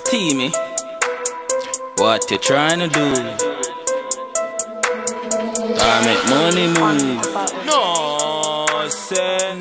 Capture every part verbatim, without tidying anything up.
Steamy, what you trying to do? I make money move. No, say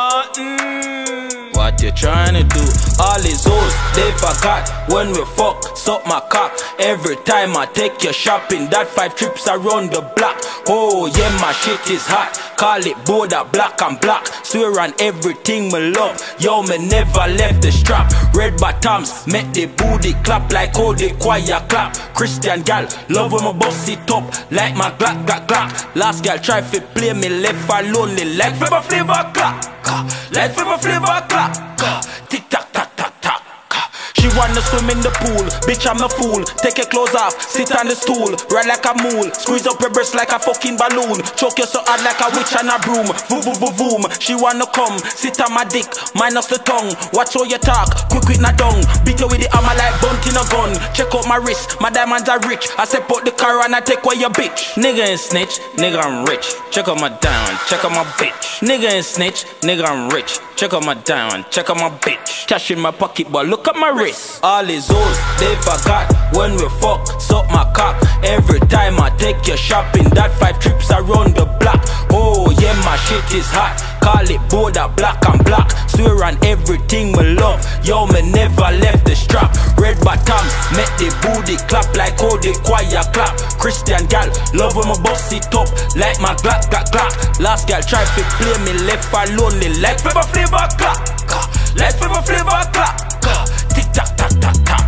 nothing. What you trying to do? All these hoes, they forgot when we fuck, suck my cock. Every time I take you shopping, that five trips around the block. Oh yeah, my shit is hot. Call it border black and black. Swear on everything me love. Yo, me never left the strap. Red bottoms, make the booty clap like how the choir clap. Christian gal, love when my boss it up like my glock, glock, glock. Last gal try to play me left lonely like flavor, flavor, clap. Like flavor, flavor, clap. Tick tock, tock, tock, tock. She wanna swim in the pool, bitch I'm a fool. Take your clothes off, sit on the stool, ride like a mule, squeeze up your breast like a fucking balloon, choke you so hard like a witch on a broom. Voom voom voom voom. She wanna come, sit on my dick, minus the tongue. Watch how you talk, quick with na dung. Beat you with the hammer like bunting a gun. Check out my wrist, my diamonds are rich. I step out the car and I take away your bitch. Nigga ain't snitch, nigga I'm rich. Check out my diamond, check out my bitch. Nigga ain't snitch, nigga I'm rich. Check out my diamond, check out my bitch. Cash in my pocket, but look at my wrist. All these hoes, they forgot when we fuck, suck my cock. Every time I take you shopping, that five trips around the block. Oh yeah, my shit is hot. Call it border black and black. Swear on everything we love. Yo, me never left the strap. Red bottoms, make the booty clap like how the choir clap. Christian gal, love when my boss it up like my glock, glock, glock. Last gal try to play me left lonely like flavor, flavor, clap. Like flavor, flavor, clap. Tick tock, tock, tock, tock.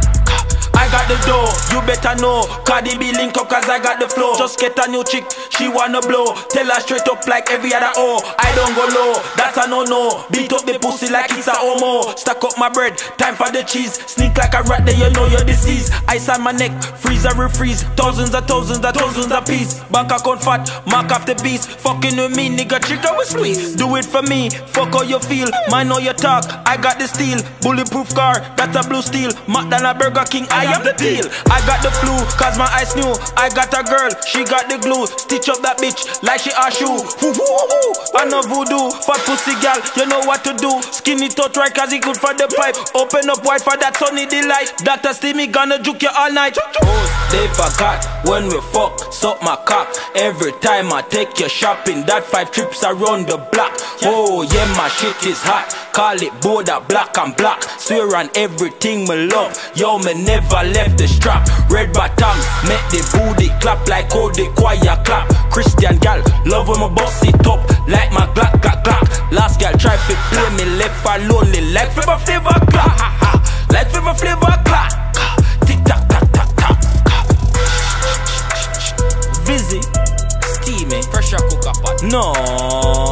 I got the dough, you better know. Cardi B link up cause I got the flow. Just get a new chick, she wanna blow. Tell her straight up like every other O. I don't go low, that's a no-no. Beat up the pussy like it's a homo. Stack up my bread, time for the cheese. Sneak like a rat, then you know you're deceased. Ice on my neck, freeze or refreeze. Thousands of thousands of thousands of piece. Bank account fat, mark off the beast. Fucking with me, nigga, trigger with squeeze. Do it for me, fuck how you feel. Mind how you talk, I got the steel. Bulletproof car, that's a blue steel. McDonald's, Burger King, I am the deal. I got the flu, cause my eyes new. I got a girl, she got the glue. Stitch up that bitch like she a shoe. Woo, woo, woo. I know voodoo, fat pussy gal, you know what to do. Skinny touch right cause it good for the pipe. Open up wide for that sunny delight. Doctor Steamy gonna juke you all night. Oh, they forgot when we fuck, suck my cock. Every time I take you shopping, that five trips around the block. Oh yeah, my shit is hot. Call it border black and black. Swear on everything me love. Yo, me never left the strap. Red bottoms, make the booty clap like how the choir clap. Christian gal, love when my boss it up like my glock, glock, glock. Last gal try to play me left lonely like flavor, flavor, clap. Like flavor, flavor, clap. Tick tock, tock, tock, tock. Vizzy, Steamy, pressure cooker pot. No.